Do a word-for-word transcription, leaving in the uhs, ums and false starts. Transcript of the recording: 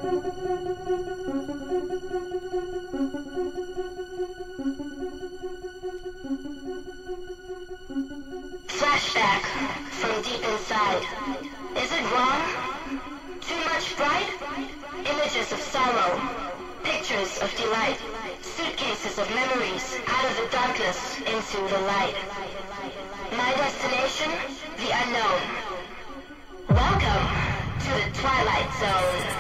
Flashback from deep inside. Is it wrong? Too much bright? Images of sorrow, pictures of delight, suitcases of memories out of the darkness into the light. My destination? The unknown. Welcome to the Twilight Zone.